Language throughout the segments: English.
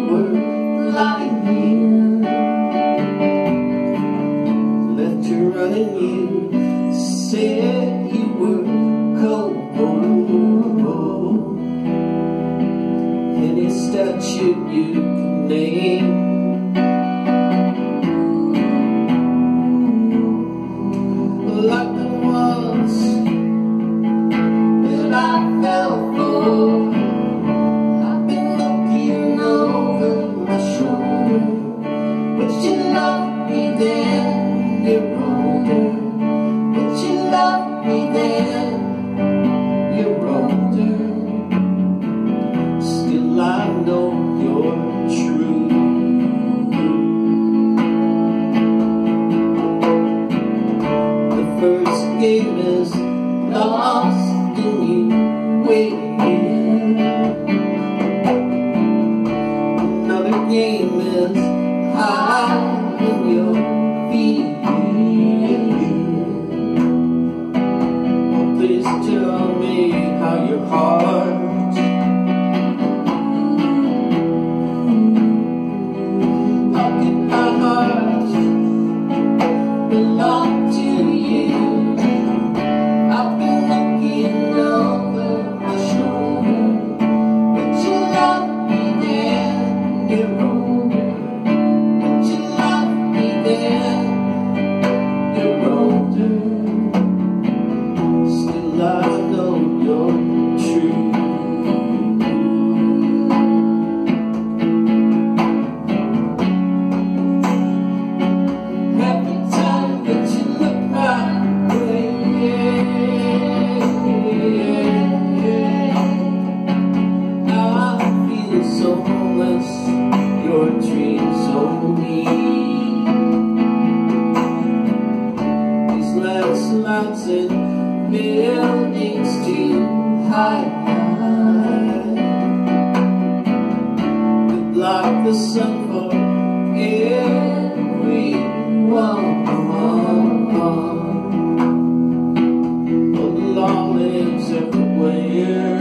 were lying here, left you running. You said you were cold, any statue you can name. Like the ones that I fell for, I've been looking over my shoulder. Would you love me then? You're older. Would you love me then? You're older. Still I know you're true. First game is lost and you win. Another game is high in your feet. Oh, please tell me how your heart belong to you. I've been looking over my shoulder. Would you love me then? You're older. Would you love me then? You're older. Still I know you're true. So homeless, your dreams so mean. These landslides and buildings too high could block the sun for everyone. But the law lives everywhere.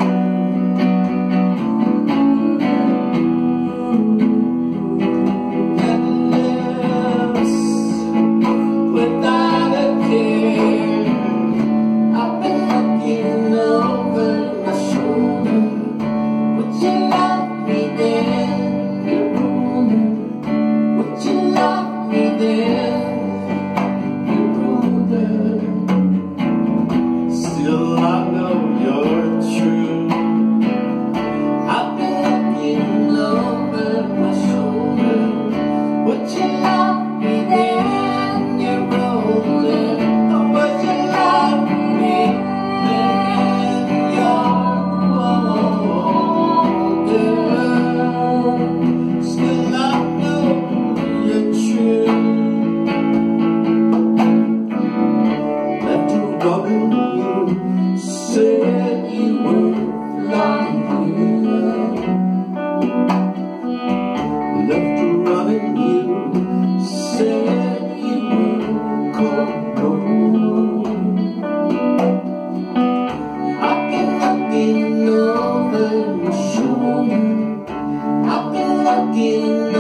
Said you were lying here, left to running. You said you were cold. I've been looking over your shoulder. I've been looking